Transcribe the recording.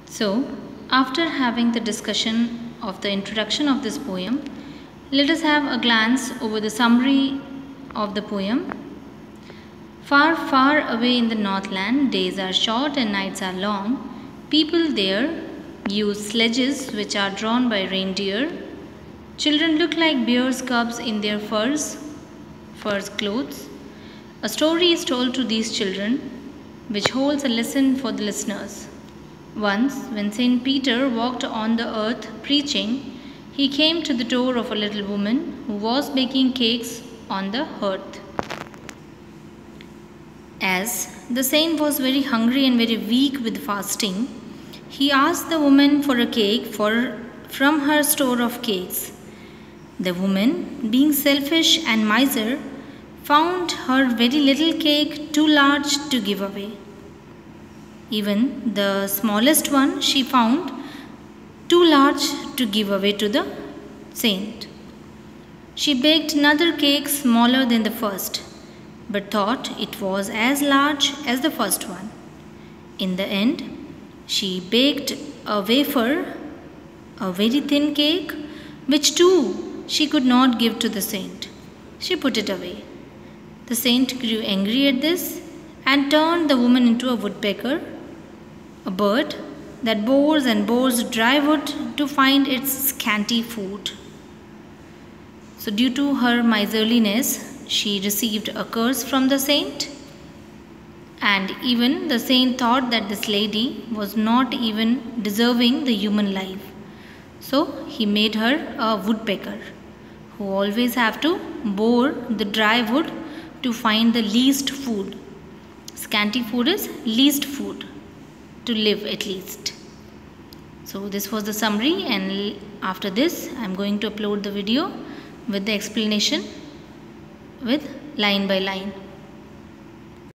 So, after having the discussion of the introduction of this poem, let us have a glance over the summary of the poem. Far, far away in the Northland, days are short and nights are long. People there use sledges which are drawn by reindeer. Children look like bears' cubs in their fur clothes. A story is told to these children, which holds a lesson for the listeners. Once, when Saint Peter walked on the earth preaching, he came to the door of a little woman who was baking cakes on the hearth. As the saint was very hungry and very weak with fasting, he asked the woman for a cake from her store of cakes. The woman, being selfish and miser, found her very little cake too large to give away. Even the smallest one she found too large to give away to the saint. She baked another cake smaller than the first, but thought it was as large as the first one. In the end, she baked a wafer, a very thin cake, which too she could not give to the saint. She put it away. The saint grew angry at this and turned the woman into a woodpecker, a bird that bores and bores dry wood to find its scanty food. So, due to her miserliness, she received a curse from the saint, and even the saint thought that this lady was not even deserving the human life. So, he made her a woodpecker who always have to bore the dry wood to find the least food. Scanty food is least food, to live at least. So this was the summary, and after this I am going to upload the video with the explanation with line by line.